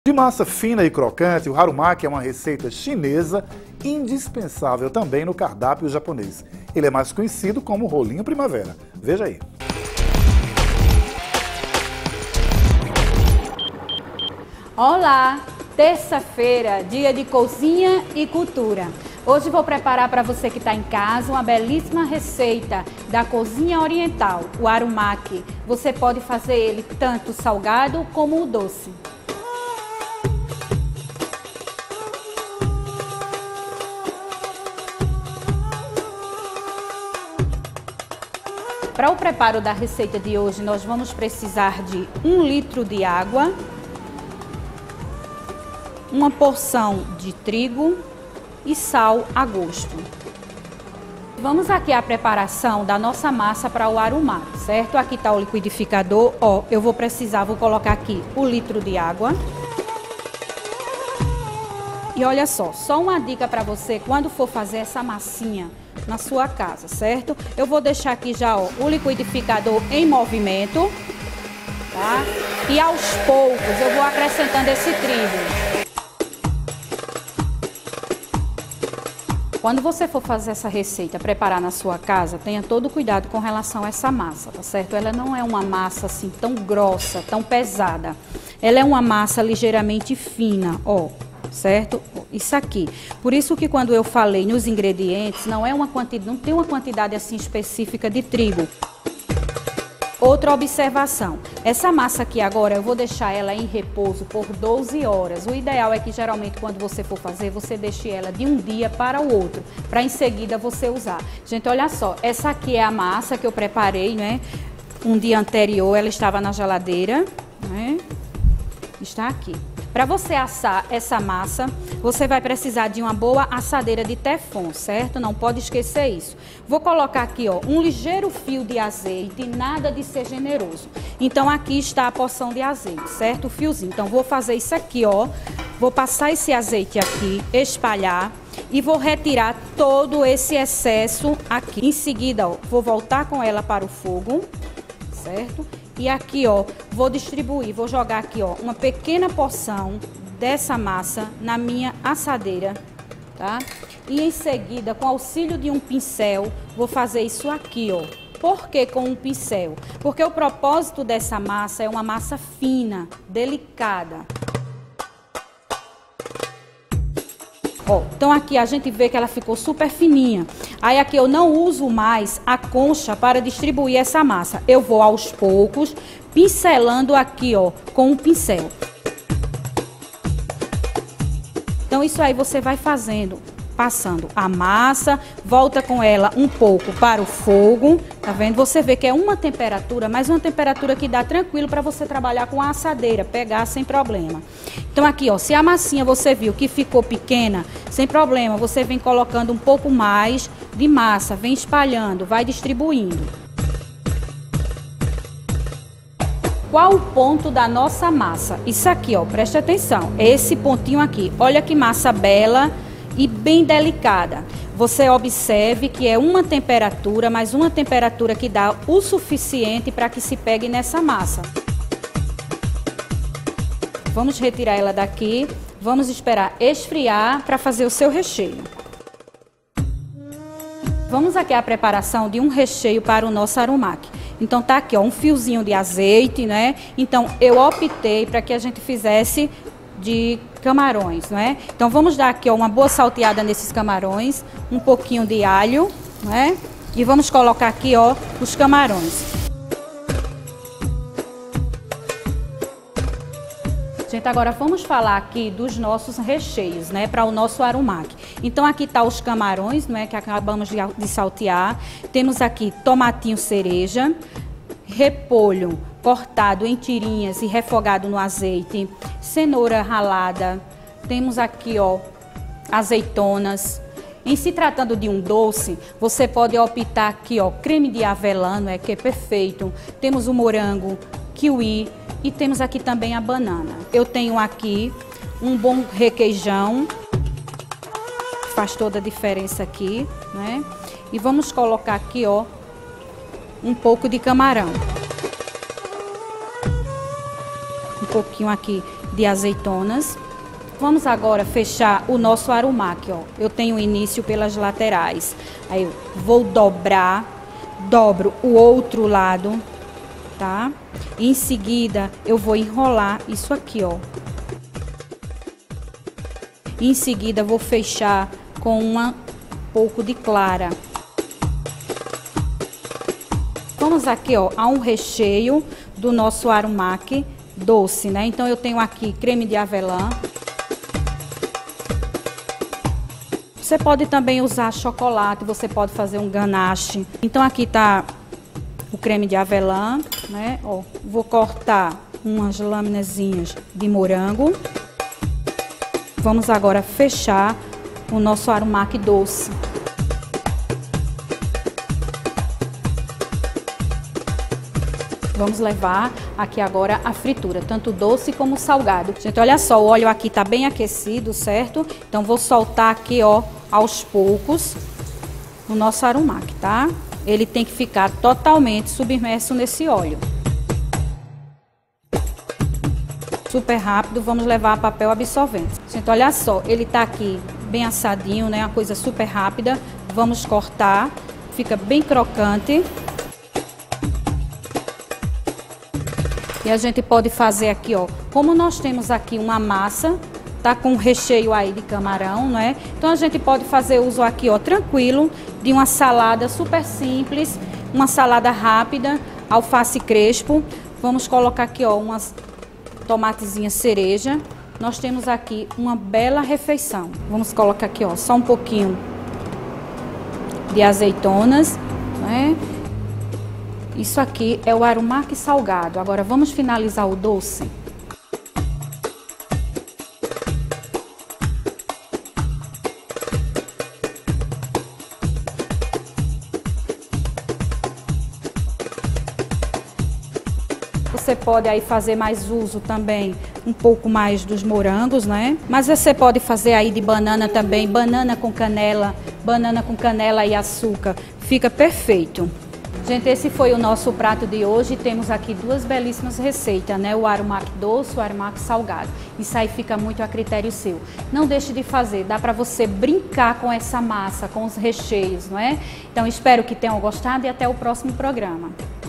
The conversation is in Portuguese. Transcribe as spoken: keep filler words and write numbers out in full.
De massa fina e crocante, o harumaki é uma receita chinesa indispensável também no cardápio japonês. Ele é mais conhecido como rolinho primavera. Veja aí. Olá! Terça-feira, dia de cozinha e cultura. Hoje vou preparar para você que está em casa uma belíssima receita da cozinha oriental, o harumaki. Você pode fazer ele tanto salgado como o doce. Para o preparo da receita de hoje, nós vamos precisar de um litro de água, uma porção de trigo e sal a gosto. Vamos aqui à preparação da nossa massa para o harumaki, certo? Aqui está o liquidificador, ó, eu vou precisar, vou colocar aqui o litro de água. E olha só, só uma dica para você quando for fazer essa massinha na sua casa, certo? Eu vou deixar aqui já, ó, o liquidificador em movimento, tá? E aos poucos eu vou acrescentando esse trigo. Quando você for fazer essa receita, preparar na sua casa, tenha todo cuidado com relação a essa massa, tá certo? Ela não é uma massa assim tão grossa, tão pesada. Ela é uma massa ligeiramente fina, ó, certo? Isso aqui. Por isso que quando eu falei nos ingredientes, não é uma quantidade, não tem uma quantidade assim específica de trigo. Outra observação, essa massa aqui agora eu vou deixar ela em repouso por doze horas. O ideal é que geralmente quando você for fazer, você deixe ela de um dia para o outro, para em seguida você usar. Gente, olha só, essa aqui é a massa que eu preparei, né? Um dia anterior ela estava na geladeira, né? Está aqui. Para você assar essa massa, você vai precisar de uma boa assadeira de teflon, certo? Não pode esquecer isso. Vou colocar aqui, ó, um ligeiro fio de azeite, nada de ser generoso. Então aqui está a porção de azeite, certo? O fiozinho. Então vou fazer isso aqui, ó. Vou passar esse azeite aqui, espalhar e vou retirar todo esse excesso aqui. Em seguida, ó, vou voltar com ela para o fogo, certo? E aqui, ó, vou distribuir, vou jogar aqui, ó, uma pequena porção dessa massa na minha assadeira, tá? E em seguida, com auxílio de um pincel, vou fazer isso aqui, ó. Por que com um pincel? Porque o propósito dessa massa é uma massa fina, delicada. Ó, então aqui a gente vê que ela ficou super fininha. Aí aqui eu não uso mais a concha para distribuir essa massa. Eu vou aos poucos pincelando aqui, ó, com um pincel. Então isso aí você vai fazendo, passando a massa, volta com ela um pouco para o fogo, tá vendo? Você vê que é uma temperatura, mas uma temperatura que dá tranquilo para você trabalhar com a assadeira, pegar sem problema. Então aqui, ó, se a massinha você viu que ficou pequena, sem problema, você vem colocando um pouco mais de massa, vem espalhando, vai distribuindo. Qual o ponto da nossa massa? Isso aqui, ó, preste atenção, esse pontinho aqui. Olha que massa bela e bem delicada. Você observe que é uma temperatura, mas uma temperatura que dá o suficiente para que se pegue nessa massa. Vamos retirar ela daqui, vamos esperar esfriar para fazer o seu recheio. Vamos aqui à preparação de um recheio para o nosso harumaki. Então tá aqui, ó, um fiozinho de azeite, né? Então eu optei para que a gente fizesse de camarões, não é? Então vamos dar aqui, ó, uma boa salteada nesses camarões, um pouquinho de alho, não é? E vamos colocar aqui, ó, os camarões. Gente, agora vamos falar aqui dos nossos recheios, né, para o nosso harumaki. Então aqui tá os camarões, não é, que acabamos de, de saltear. Temos aqui tomatinho cereja, repolho cortado em tirinhas e refogado no azeite, cenoura ralada. Temos aqui, ó, azeitonas. Em se tratando de um doce, você pode optar aqui, ó, creme de avelã, não é, que é perfeito. Temos o morango, kiwi. E temos aqui também a banana. Eu tenho aqui um bom requeijão, faz toda a diferença aqui, né? E vamos colocar aqui, ó, um pouco de camarão. pouquinho aqui de azeitonas. Vamos agora fechar o nosso arumaki, ó. Eu tenho o início pelas laterais. Aí eu vou dobrar, dobro o outro lado, tá? E em seguida eu vou enrolar isso aqui, ó. E em seguida vou fechar com um pouco de clara. Vamos aqui, ó, a um recheio do nosso arumaki doce, né? Então eu tenho aqui creme de avelã. Você pode também usar chocolate, você pode fazer um ganache. Então aqui tá o creme de avelã, né? Ó, vou cortar umas laminazinhas de morango. Vamos agora fechar o nosso arumaki doce. Vamos levar aqui agora a fritura, tanto doce como salgado. Gente, olha só, o óleo aqui tá bem aquecido, certo? Então vou soltar aqui, ó, aos poucos o nosso arumaki, tá? Ele tem que ficar totalmente submerso nesse óleo. Super rápido, vamos levar a papel absorvente. Gente, olha só, ele tá aqui bem assadinho, né? Uma coisa super rápida. Vamos cortar, fica bem crocante. E a gente pode fazer aqui, ó, como nós temos aqui uma massa, tá com recheio aí de camarão, né? Então a gente pode fazer uso aqui, ó, tranquilo, de uma salada super simples, uma salada rápida, alface crespo. Vamos colocar aqui, ó, umas tomatezinhas cereja. Nós temos aqui uma bela refeição. Vamos colocar aqui, ó, só um pouquinho de azeitonas, né? Isso aqui é o arumaki salgado. Agora vamos finalizar o doce. Você pode aí fazer mais uso também, um pouco mais dos morangos, né? Mas você pode fazer aí de banana também, banana com canela, banana com canela e açúcar. Fica perfeito. Gente, esse foi o nosso prato de hoje. Temos aqui duas belíssimas receitas, né? O arumaki doce, o arumaki salgado. Isso aí fica muito a critério seu. Não deixe de fazer, dá para você brincar com essa massa, com os recheios, não é? Então espero que tenham gostado e até o próximo programa.